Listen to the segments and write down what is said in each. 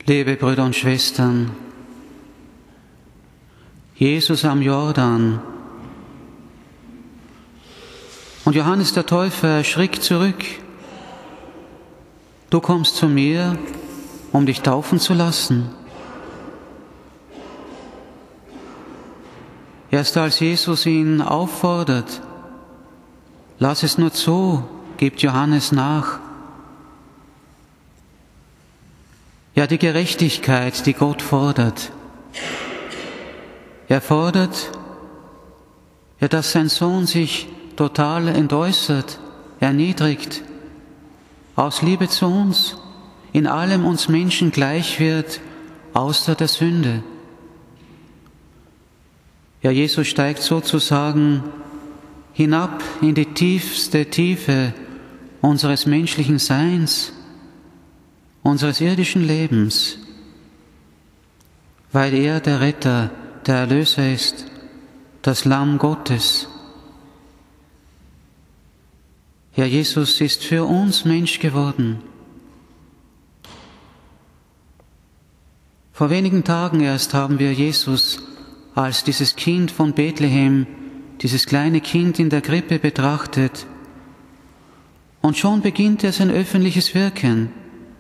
Liebe Brüder und Schwestern, Jesus am Jordan und Johannes der Täufer erschrickt zurück. Du kommst zu mir, um dich taufen zu lassen. Erst als Jesus ihn auffordert, lass es nur zu, gibt Johannes nach. Ja, die Gerechtigkeit, die Gott fordert. Er fordert, ja, dass sein Sohn sich total entäußert, erniedrigt, aus Liebe zu uns, in allem uns Menschen gleich wird, außer der Sünde. Ja, Jesus steigt sozusagen hinab in die tiefste Tiefe unseres menschlichen Seins, unseres irdischen Lebens, weil er der Retter, der Erlöser ist, das Lamm Gottes. Ja, Jesus ist für uns Mensch geworden. Vor wenigen Tagen erst haben wir Jesus als dieses Kind von Bethlehem, dieses kleine Kind in der Krippe betrachtet. Und schon beginnt er sein öffentliches Wirken.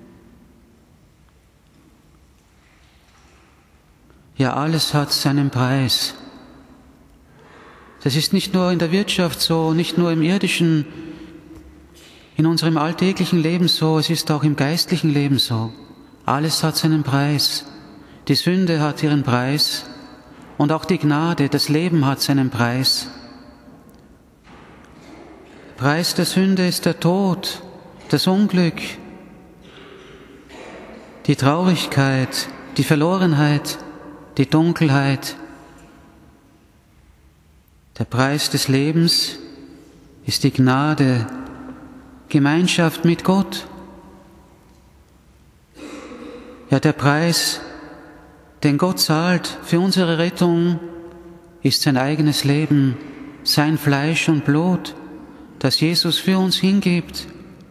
Ja, alles hat seinen Preis. Das ist nicht nur in der Wirtschaft so, nicht nur im irdischen, in unserem alltäglichen Leben so, es ist auch im geistlichen Leben so. Alles hat seinen Preis. Die Sünde hat ihren Preis und auch die Gnade, das Leben hat seinen Preis. Preis der Sünde ist der Tod, das Unglück, die Traurigkeit, die Verlorenheit, die Dunkelheit. Der Preis des Lebens ist die Gnade, Gemeinschaft mit Gott. Ja, der Preis, den Gott zahlt für unsere Rettung, ist sein eigenes Leben, sein Fleisch und Blut, das Jesus für uns hingibt.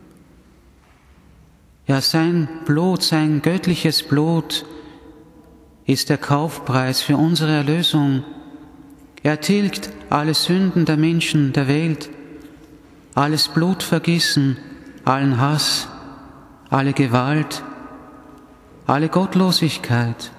Ja, sein Blut, sein göttliches Blut ist der Kaufpreis für unsere Erlösung. Er tilgt alle Sünden der Menschen, der Welt, alles Blutvergießen, allen Hass, alle Gewalt, alle Gottlosigkeit.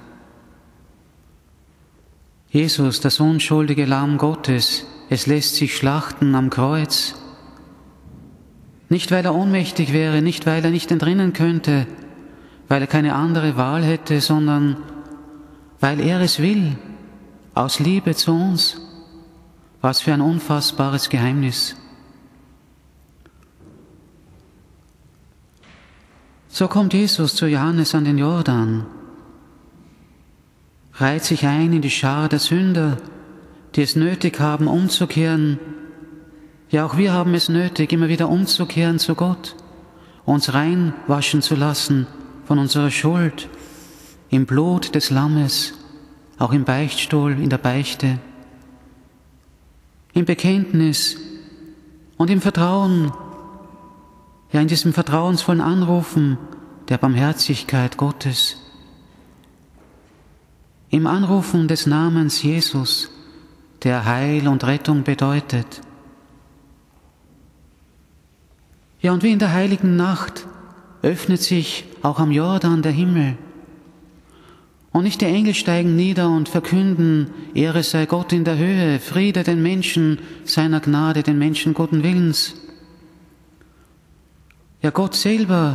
Jesus, das unschuldige Lamm Gottes, es lässt sich schlachten am Kreuz. Nicht, weil er ohnmächtig wäre, nicht, weil er nicht entrinnen könnte, weil er keine andere Wahl hätte, sondern weil er es will, aus Liebe zu uns. Was für ein unfassbares Geheimnis. So kommt Jesus zu Johannes an den Jordan, reiht sich ein in die Schar der Sünder, die es nötig haben, umzukehren. Ja, auch wir haben es nötig, immer wieder umzukehren zu Gott, uns reinwaschen zu lassen von unserer Schuld, im Blut des Lammes, auch im Beichtstuhl, in der Beichte, im Bekenntnis und im Vertrauen, ja in diesem vertrauensvollen Anrufen der Barmherzigkeit Gottes, im Anrufen des Namens Jesus, der Heil und Rettung bedeutet. Ja, und wie in der heiligen Nacht öffnet sich auch am Jordan der Himmel. Und nicht die Engel steigen nieder und verkünden, Ehre sei Gott in der Höhe, Friede den Menschen seiner Gnade, den Menschen guten Willens. Ja, Gott selber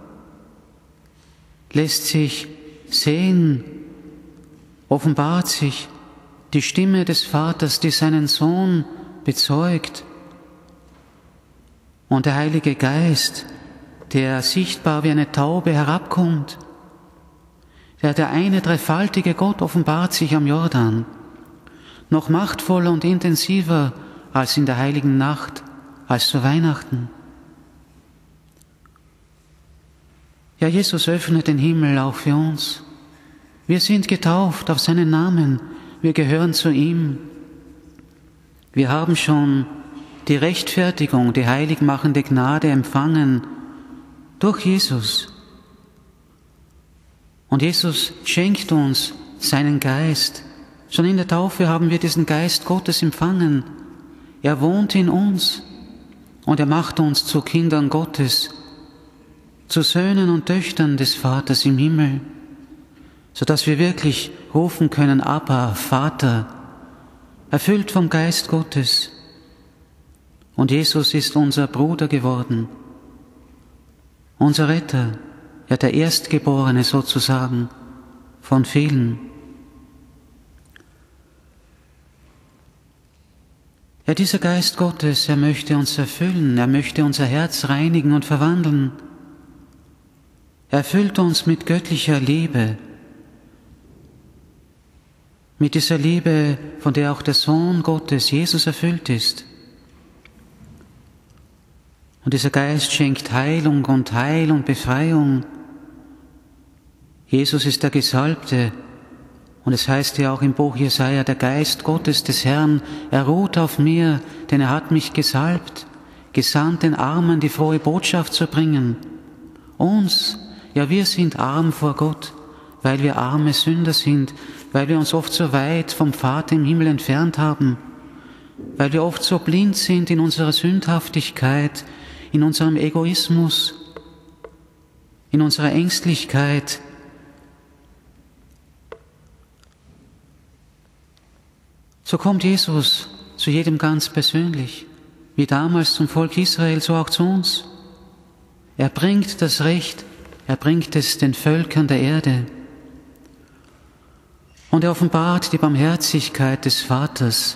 lässt sich sehen, offenbart sich die Stimme des Vaters, die seinen Sohn bezeugt. Und der Heilige Geist, der sichtbar wie eine Taube herabkommt, der eine dreifaltige Gott offenbart sich am Jordan, noch machtvoller und intensiver als in der heiligen Nacht, als zu Weihnachten. Ja, Jesus öffnet den Himmel auch für uns. Wir sind getauft auf seinen Namen, wir gehören zu ihm. Wir haben schon die Rechtfertigung, die heiligmachende Gnade empfangen durch Jesus. Und Jesus schenkt uns seinen Geist. Schon in der Taufe haben wir diesen Geist Gottes empfangen. Er wohnt in uns und er macht uns zu Kindern Gottes, zu Söhnen und Töchtern des Vaters im Himmel, sodass wir wirklich rufen können, Abba, Vater, erfüllt vom Geist Gottes. Und Jesus ist unser Bruder geworden, unser Retter, ja der Erstgeborene sozusagen von vielen. Ja, dieser Geist Gottes, er möchte uns erfüllen, er möchte unser Herz reinigen und verwandeln. Er erfüllt uns mit göttlicher Liebe, mit dieser Liebe, von der auch der Sohn Gottes, Jesus, erfüllt ist. Und dieser Geist schenkt Heilung und Heil und Befreiung. Jesus ist der Gesalbte. Und es heißt ja auch im Buch Jesaja, der Geist Gottes des Herrn, er ruht auf mir, denn er hat mich gesalbt, gesandt den Armen die frohe Botschaft zu bringen. Uns, ja wir sind arm vor Gott, weil wir arme Sünder sind, weil wir uns oft so weit vom Vater im Himmel entfernt haben, weil wir oft so blind sind in unserer Sündhaftigkeit, in unserem Egoismus, in unserer Ängstlichkeit. So kommt Jesus zu jedem ganz persönlich, wie damals zum Volk Israel, so auch zu uns. Er bringt das Recht, er bringt es den Völkern der Erde. Und er offenbart die Barmherzigkeit des Vaters.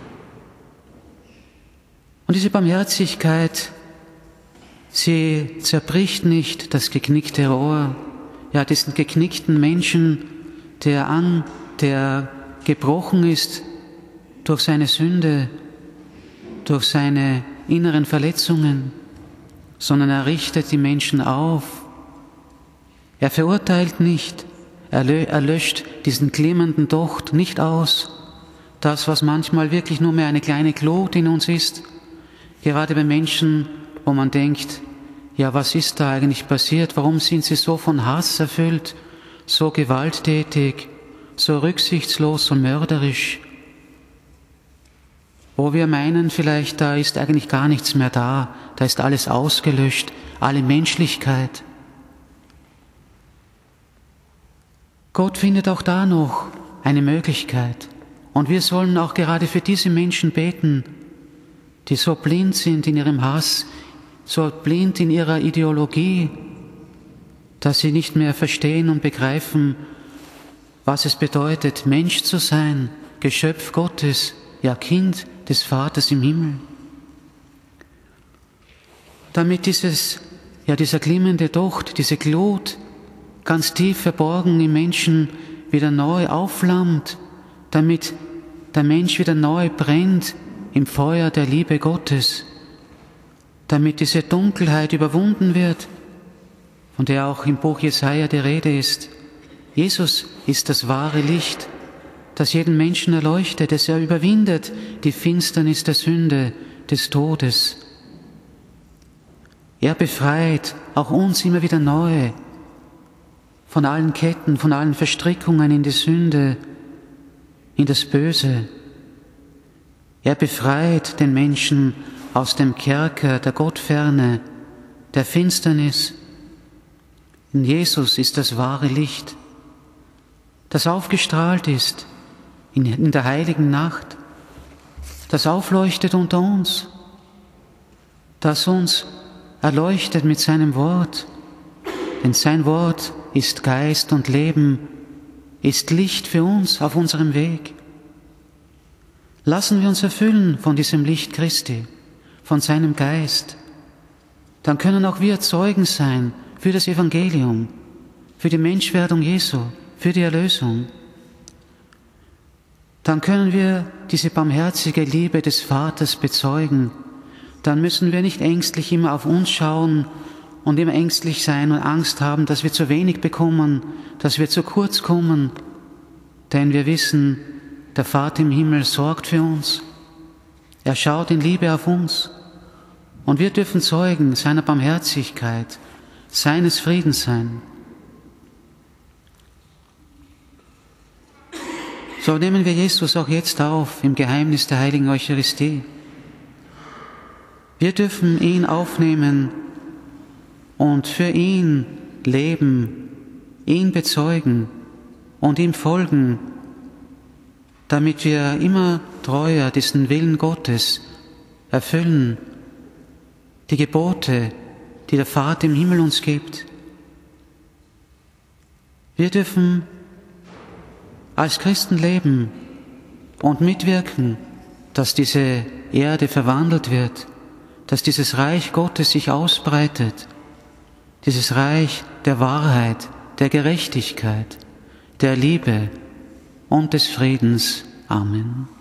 Und diese Barmherzigkeit, sie zerbricht nicht das geknickte Rohr, ja diesen geknickten Menschen, der gebrochen ist durch seine Sünde, durch seine inneren Verletzungen, sondern er richtet die Menschen auf. Er verurteilt nicht, er löscht diesen glimmenden Docht nicht aus. Das, was manchmal wirklich nur mehr eine kleine Glut in uns ist, gerade bei Menschen, wo man denkt, ja, was ist da eigentlich passiert? Warum sind sie so von Hass erfüllt, so gewalttätig, so rücksichtslos und mörderisch? Wo wir meinen vielleicht, da ist eigentlich gar nichts mehr da ist alles ausgelöscht, alle Menschlichkeit. Gott findet auch da noch eine Möglichkeit. Und wir sollen auch gerade für diese Menschen beten, die so blind sind in ihrem Hass, so blind in ihrer Ideologie, dass sie nicht mehr verstehen und begreifen, was es bedeutet, Mensch zu sein, Geschöpf Gottes, ja Kind des Vaters im Himmel. Damit dieser glimmende Docht, diese Glut, ganz tief verborgen im Menschen wieder neu aufflammt, damit der Mensch wieder neu brennt im Feuer der Liebe Gottes, damit diese Dunkelheit überwunden wird, von der auch im Buch Jesaja die Rede ist. Jesus ist das wahre Licht, das jeden Menschen erleuchtet, das er überwindet die Finsternis der Sünde, des Todes. Er befreit auch uns immer wieder neu von allen Ketten, von allen Verstrickungen in die Sünde, in das Böse. Er befreit den Menschen aus dem Kerker der Gottferne, der Finsternis. In Jesus ist das wahre Licht, das aufgestrahlt ist in der heiligen Nacht, das aufleuchtet unter uns, das uns erleuchtet mit seinem Wort. Denn sein Wort ist Geist und Leben, ist Licht für uns auf unserem Weg. Lassen wir uns erfüllen von diesem Licht Christi, von seinem Geist. Dann können auch wir Zeugen sein für das Evangelium, für die Menschwerdung Jesu, für die Erlösung. Dann können wir diese barmherzige Liebe des Vaters bezeugen. Dann müssen wir nicht ängstlich immer auf uns schauen und immer ängstlich sein und Angst haben, dass wir zu wenig bekommen, dass wir zu kurz kommen. Denn wir wissen, der Vater im Himmel sorgt für uns. Er schaut in Liebe auf uns. Und wir dürfen Zeugen seiner Barmherzigkeit, seines Friedens sein. So nehmen wir Jesus auch jetzt auf im Geheimnis der heiligen Eucharistie. Wir dürfen ihn aufnehmen und für ihn leben, ihn bezeugen und ihm folgen, damit wir immer treuer diesen Willen Gottes erfüllen, die Gebote, die der Vater im Himmel uns gibt. Wir dürfen als Christen leben und mitwirken, dass diese Erde verwandelt wird, dass dieses Reich Gottes sich ausbreitet, dieses Reich der Wahrheit, der Gerechtigkeit, der Liebe und des Friedens. Amen.